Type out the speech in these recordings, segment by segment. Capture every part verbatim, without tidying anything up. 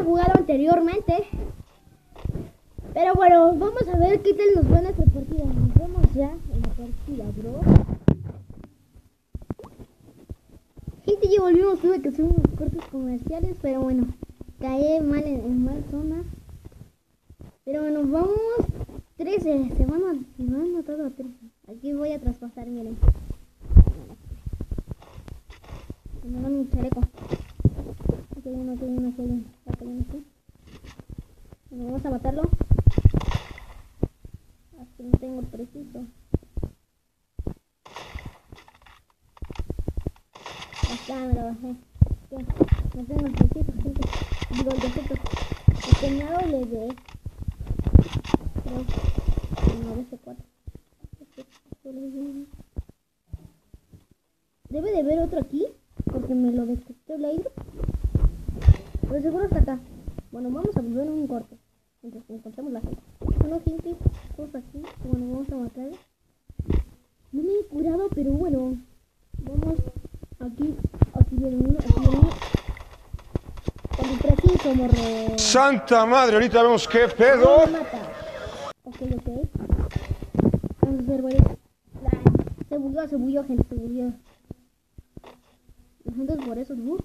jugado anteriormente. Pero bueno, vamos a ver qué tal nos va nuestra partida. Nos vemos ya en la partida, bro. Gente, ya volvimos, tuve que hacer unos cortes comerciales, pero bueno, caí mal en, en mal zona. Pero bueno, vamos trece, se van a, se van a matar a trece. Aquí voy a traspasar, miren. Me dan un chaleco. Aquí hay uno, aquí hay uno, aquí hay uno. Aquí hay uno, aquí. Bueno, vamos a matarlo. Así no tengo preciso. Acá me lo bajé. ¿Qué? No tengo el preciso, gente. Digo, el defecto. El peñado le de... Creo que no, de ese cuatro. Debe de haber otro aquí, porque me lo detectó el aire. Pero seguro está acá. Bueno, vamos a volver un corte mientras encontramos la gente. Bueno, gente, todos aquí. Bueno, vamos a matar. No me he curado, pero bueno. Vamos aquí. Aquí viene uno, aquí viene uno. Con el preciso, morro. ¡Santa madre! Ahorita vemos qué pedo. No me mata. Ok, ok. Vamos a hacer varios. Se bugueó, se bugueó, gente, se bugueó. Entonces por eso, ¿no?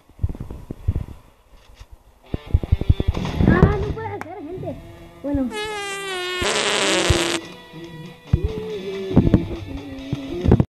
Ah, no puede hacer, gente. Bueno.